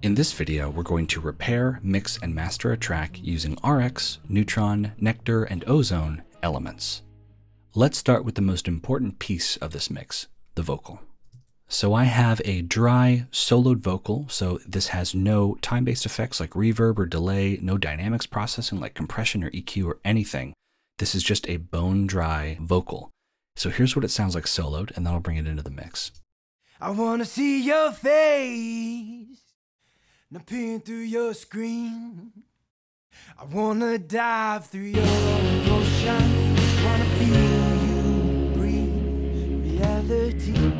In this video, we're going to repair, mix, and master a track using RX, Neutron, Nectar, and Ozone Elements. Let's start with the most important piece of this mix, the vocal. So I have a dry, soloed vocal, so this has no time-based effects like reverb or delay, no dynamics processing like compression or EQ or anything. This is just a bone-dry vocal. So here's what it sounds like soloed, and then I'll bring it into the mix. I wanna see your face, now peering through your screen. I wanna dive through your ocean, wanna feel you breathe reality.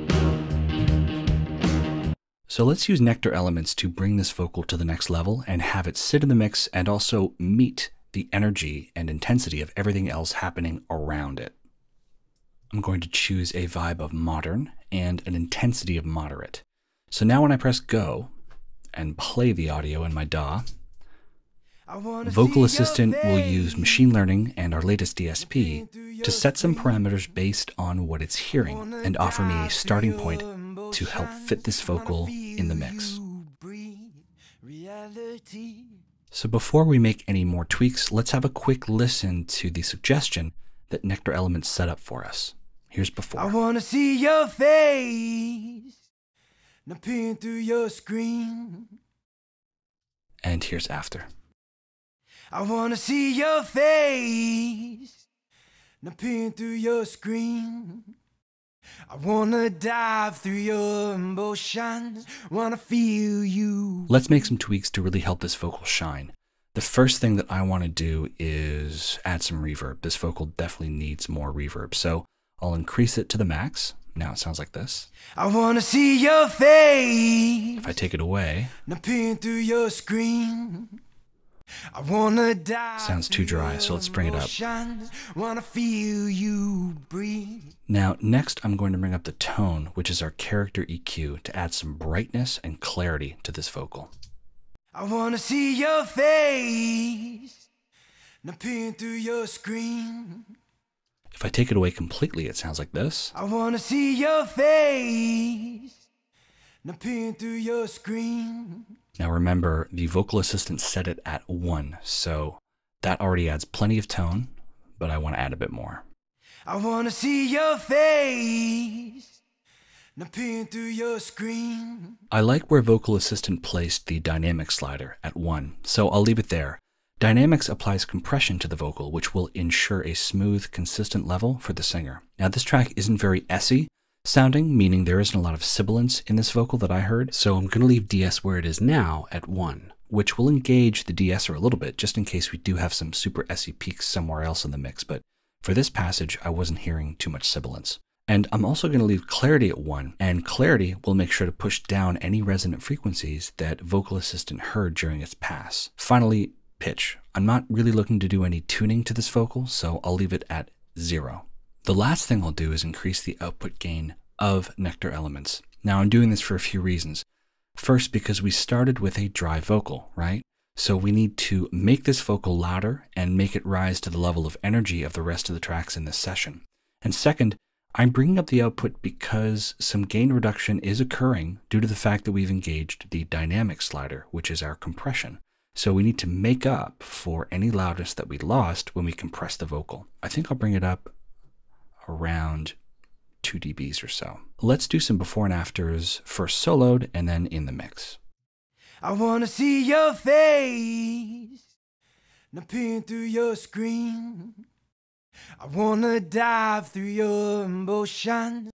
So let's use Nectar Elements to bring this vocal to the next level and have it sit in the mix and also meet the energy and intensity of everything else happening around it. I'm going to choose a vibe of modern and an intensity of moderate. So now when I press go and play the audio in my DAW, Vocal Assistant will use machine learning and our latest DSP to set some parameters based on what it's hearing and offer me a starting point to help fit this vocal in the mix. So before we make any more tweaks, let's have a quick listen to the suggestion that Nectar Elements set up for us. Here's before. I wanna see your face, now peering through your screen. And here's after. I wanna see your face, now peering through your screen. I wanna dive through your emotions, wanna feel you. Let's make some tweaks to really help this vocal shine. The first thing that I want to do is add some reverb. This vocal definitely needs more reverb, so I'll increase it to the max. Now it sounds like this. I wanna see your face. If I take it away, now peering through your screen. I wanna dive. Sounds too dry, so let's bring it up. Wanna feel you breathe. Now, next I'm going to bring up the tone, which is our character EQ, to add some brightness and clarity to this vocal. I wanna see your face, now peering through your screen. If I take it away completely, it sounds like this. I wanna see your face, now peering through your screen. Now remember, the Vocal Assistant set it at 1, so that already adds plenty of tone, but I want to add a bit more. I wanna see your face, now peering through your screen. I like where Vocal Assistant placed the dynamic slider at 1, so I'll leave it there. Dynamics applies compression to the vocal, which will ensure a smooth, consistent level for the singer. Now this track isn't very S-y sounding, meaning there isn't a lot of sibilance in this vocal that I heard, so I'm going to leave DS where it is now at 1, which will engage the de-esser a little bit, just in case we do have some super S-y peaks somewhere else in the mix, but for this passage, I wasn't hearing too much sibilance. And I'm also going to leave clarity at 1, and clarity will make sure to push down any resonant frequencies that Vocal Assistant heard during its pass. Finally, pitch. I'm not really looking to do any tuning to this vocal, so I'll leave it at 0. The last thing I'll do is increase the output gain of Nectar Elements. Now I'm doing this for a few reasons. First, because we started with a dry vocal, right? So we need to make this vocal louder and make it rise to the level of energy of the rest of the tracks in this session. And second, I'm bringing up the output because some gain reduction is occurring due to the fact that we've engaged the dynamic slider, which is our compression. So we need to make up for any loudness that we lost when we compress the vocal. I think I'll bring it up around 2 dBs or so. Let's do some before and afters, first soloed and then in the mix. I wanna see your face, now peering through your screen. I wanna dive through your emotions.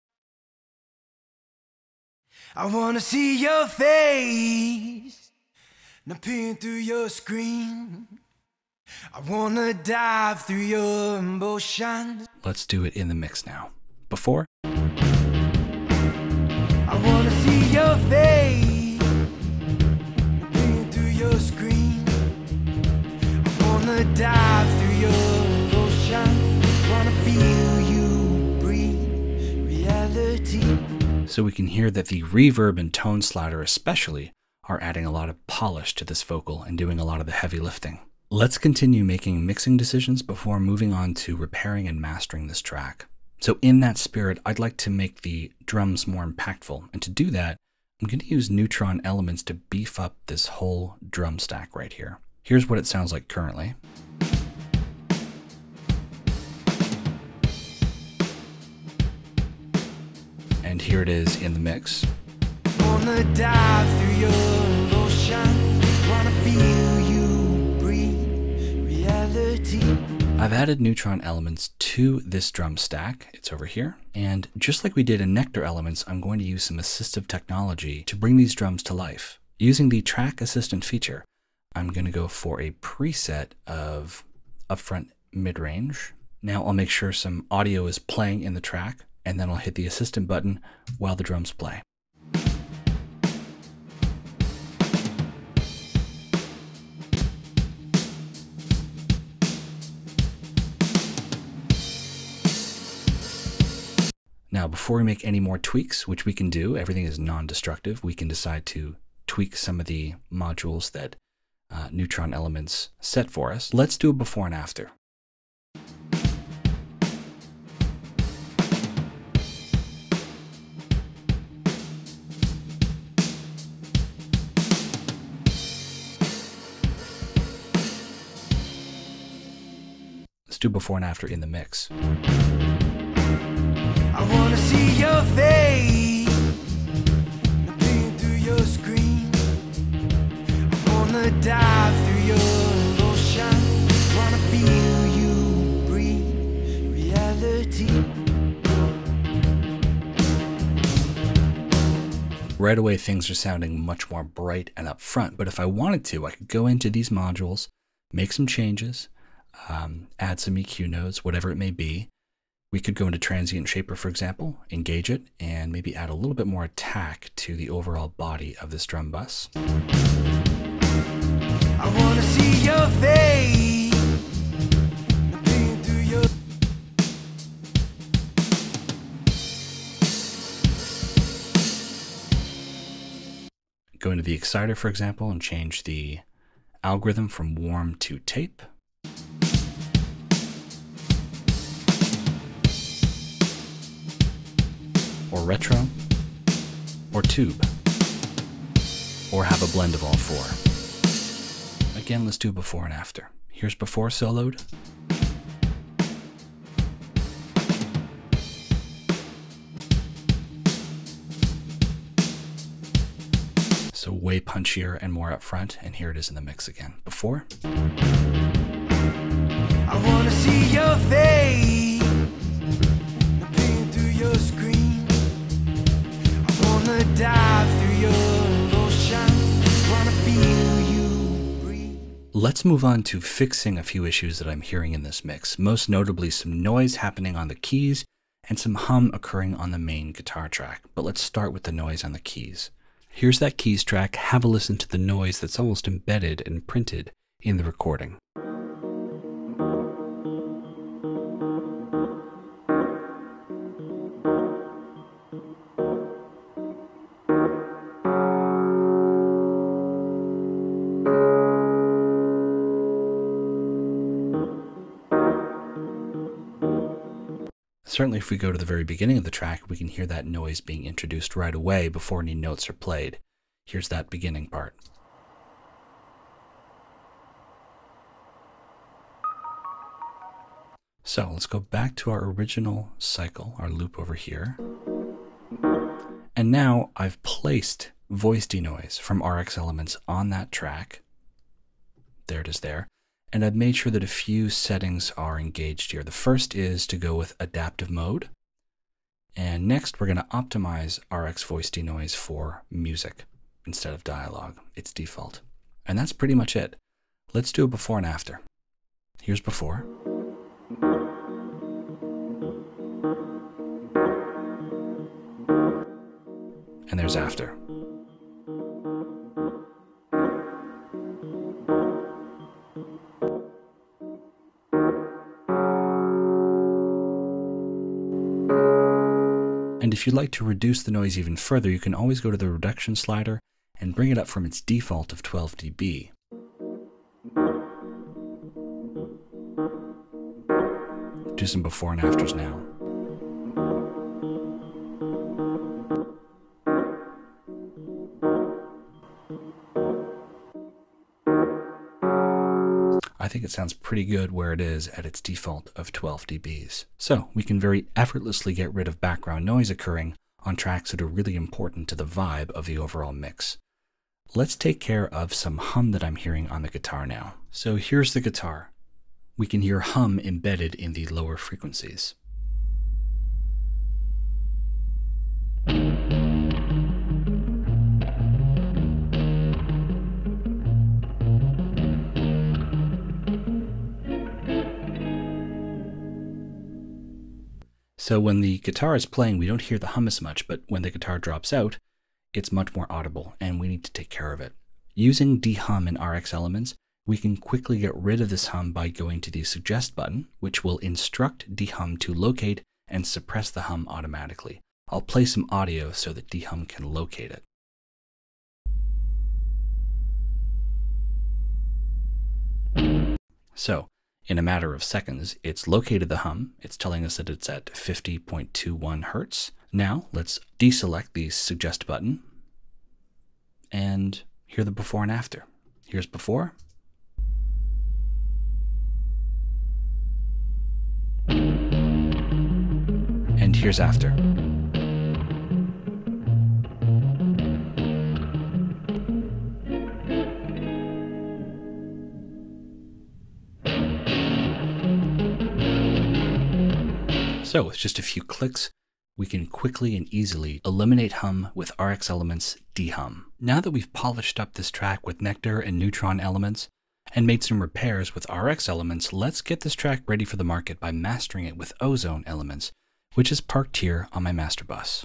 I wanna see your face, now peering through your screen. I wanna dive through your emotions. Let's do it in the mix now. Before. I wanna see your face, now peering through your screen. I wanna dive through your emotions. Wanna feel you breathe reality. So we can hear that the reverb and tone slider especially are adding a lot of polish to this vocal and doing a lot of the heavy lifting. Let's continue making mixing decisions before moving on to repairing and mastering this track. So in that spirit, I'd like to make the drums more impactful, and to do that, I'm going to use Neutron Elements to beef up this whole drum stack right here. Here's what it sounds like currently. And here it is in the mix. Wanna dive through your ocean, wanna feel you breathe reality. I've added Neutron Elements to this drum stack. It's over here. And just like we did in Nectar Elements, I'm going to use some assistive technology to bring these drums to life. Using the Track Assistant feature, I'm going to go for a preset of upfront mid-range. Now I'll make sure some audio is playing in the track, and then I'll hit the assistant button while the drums play. Now, before we make any more tweaks, which we can do, everything is non-destructive, we can decide to tweak some of the modules that Neutron Elements set for us. Let's do a before and after. Let's do before and after in the mix. I wanna see your face, looking through your screen. I wanna dive through your ocean, wanna feel you breathe reality. Right away, things are sounding much more bright and upfront, but if I wanted to, I could go into these modules, make some changes, add some EQ nodes, whatever it may be. We could go into Transient Shaper, for example, engage it, and maybe add a little bit more attack to the overall body of this drum bus. I wanna see your face, looking through your. Go into the exciter, for example, and change the algorithm from warm to tape. Or retro, or tube, or have a blend of all four. Again, let's do before and after. Here's before soloed. So way punchier and more upfront, and here it is in the mix again. Before. I wanna see your face, looking through your screen. Wanna dive through your ocean, wanna feel you breathe. Let's move on to fixing a few issues that I'm hearing in this mix, most notably some noise happening on the keys and some hum occurring on the main guitar track. But let's start with the noise on the keys. Here's that keys track. Have a listen to the noise that's almost embedded and printed in the recording. Certainly if we go to the very beginning of the track, we can hear that noise being introduced right away before any notes are played. Here's that beginning part. So let's go back to our original cycle, our loop over here. And now I've placed voice denoise from RX Elements on that track. There it is there. And I've made sure that a few settings are engaged here. The first is to go with adaptive mode. And next, we're going to optimize RX voice denoise for music instead of dialogue. It's default. And that's pretty much it. Let's do a before and after. Here's before. And there's after. And if you'd like to reduce the noise even further, you can always go to the reduction slider and bring it up from its default of 12 dB. Do some before and afters now. think it sounds pretty good where it is at its default of 12 dBs. So we can very effortlessly get rid of background noise occurring on tracks that are really important to the vibe of the overall mix. Let's take care of some hum that I'm hearing on the guitar now. So here's the guitar. We can hear hum embedded in the lower frequencies. So when the guitar is playing, we don't hear the hum as much, but when the guitar drops out, it's much more audible, and we need to take care of it. Using dehum in RX Elements, we can quickly get rid of this hum by going to the Suggest button, which will instruct dehum to locate and suppress the hum automatically. I'll play some audio so that dehum can locate it. So, in a matter of seconds, it's located the hum. It's telling us that it's at 50.21 hertz. Now, let's deselect the Suggest button and hear the before and after. Here's before. And here's after. So with just a few clicks, we can quickly and easily eliminate hum with RX Elements dehum. Now that we've polished up this track with Nectar and Neutron Elements and made some repairs with RX Elements, let's get this track ready for the market by mastering it with Ozone Elements, which is parked here on my master bus.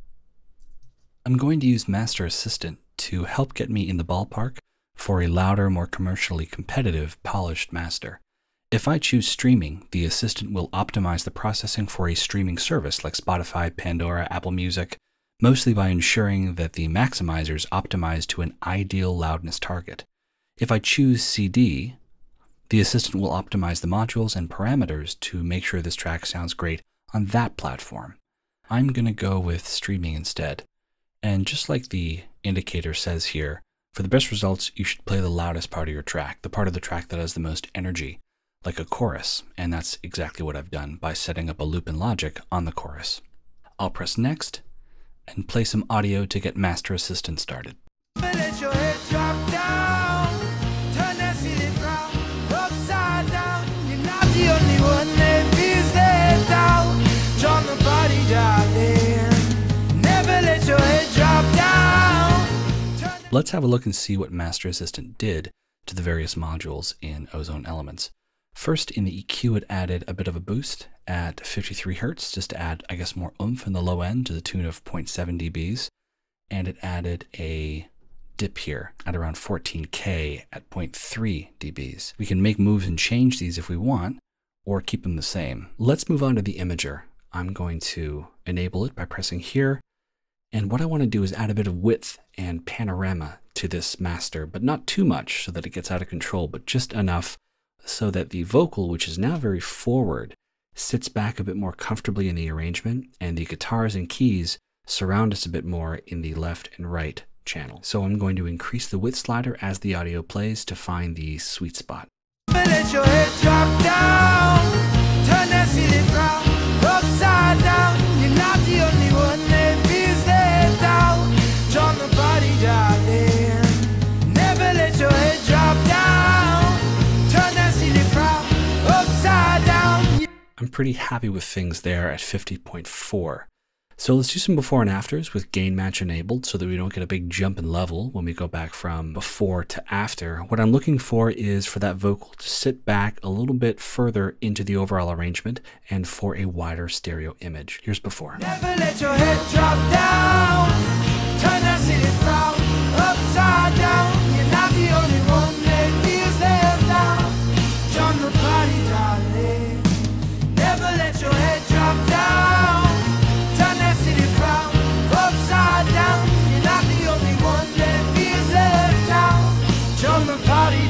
I'm going to use Master Assistant to help get me in the ballpark for a louder, more commercially competitive, polished master. If I choose streaming, the assistant will optimize the processing for a streaming service like Spotify, Pandora, Apple Music, mostly by ensuring that the maximizer is optimized to an ideal loudness target. If I choose CD, the assistant will optimize the modules and parameters to make sure this track sounds great on that platform. I'm going to go with streaming instead. And just like the indicator says here, for the best results, you should play the loudest part of your track, the part of the track that has the most energy, like a chorus, and that's exactly what I've done by setting up a loop in Logic on the chorus. I'll press Next and play some audio to get Master Assistant started. Let your head drop down, turn that ceiling frown upside down. You're not the only one that feels left out. Join the party, darling. Never let your head drop down. Let's have a look and see what Master Assistant did to the various modules in Ozone Elements. First, in the EQ, it added a bit of a boost at 53 Hz, just to add, I guess, more oomph in the low end to the tune of 0.7 dBs. And it added a dip here at around 14K at 0.3 dBs. We can make moves and change these if we want, or keep them the same. Let's move on to the imager. I'm going to enable it by pressing here. And what I want to do is add a bit of width and panorama to this master, but not too much so that it gets out of control, but just enough so that the vocal, which is now very forward, sits back a bit more comfortably in the arrangement, and the guitars and keys surround us a bit more in the left and right channel. So I'm going to increase the width slider as the audio plays to find the sweet spot. Let your head drop down, turn that ceiling frown upside down. You're not the only one that feels left out. Join the party, darling. Never let your head drop down, turn that ceiling frown upside down. I'm pretty happy with things there at 50.4. So let's do some before and afters with gain match enabled so that we don't get a big jump in level when we go back from before to after. What I'm looking for is for that vocal to sit back a little bit further into the overall arrangement and for a wider stereo image. Here's before. Never let your head drop down, turn that ceiling frown upside down. You're not the only one that feels left out. Join the party, darling. Never let your head drop down, turn that ceiling frown upside down. You're not the only one that feels left out. Join the party,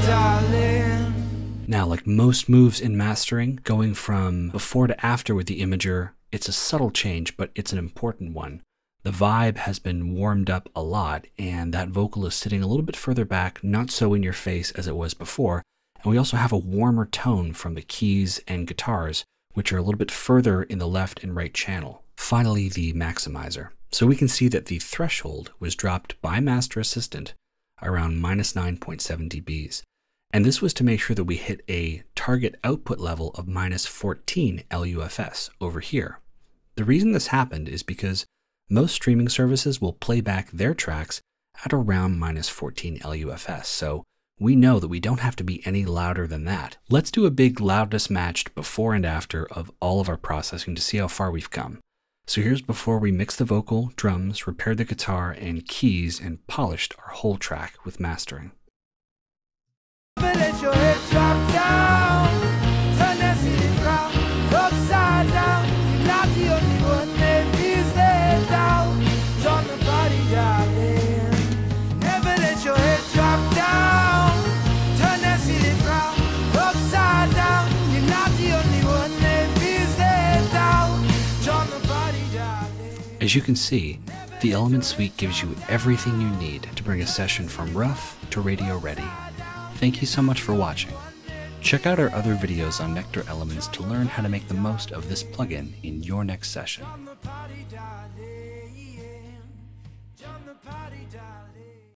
darling. Now, like most moves in mastering, going from before to after with the imager, it's a subtle change, but it's an important one. The vibe has been warmed up a lot, and that vocal is sitting a little bit further back, not so in your face as it was before, And we also have a warmer tone from the keys and guitars, which are a little bit further in the left and right channel. Finally, the maximizer. So we can see that the threshold was dropped by Master Assistant around minus 9.7 dBs. And this was to make sure that we hit a target output level of minus 14 LUFS over here. The reason this happened is because most streaming services will play back their tracks at around minus 14 LUFS. So we know that we don't have to be any louder than that. Let's do a big loudness matched before and after of all of our processing to see how far we've come. So here's before we mixed the vocal, drums, repaired the guitar and keys, and polished our whole track with mastering. Let your head drop down, turn that city round, upside down. You're not the only one that feels let down. Join the party, darling. Never let your head drop down, turn that city round, upside down. You're not the only one that feels let down. Join the party, darling. As you can see, the Element Suite gives you everything you need to bring a session from rough to radio ready. Thank you so much for watching. Check out our other videos on Nectar Elements to learn how to make the most of this plugin in your next session. Join the party, darling.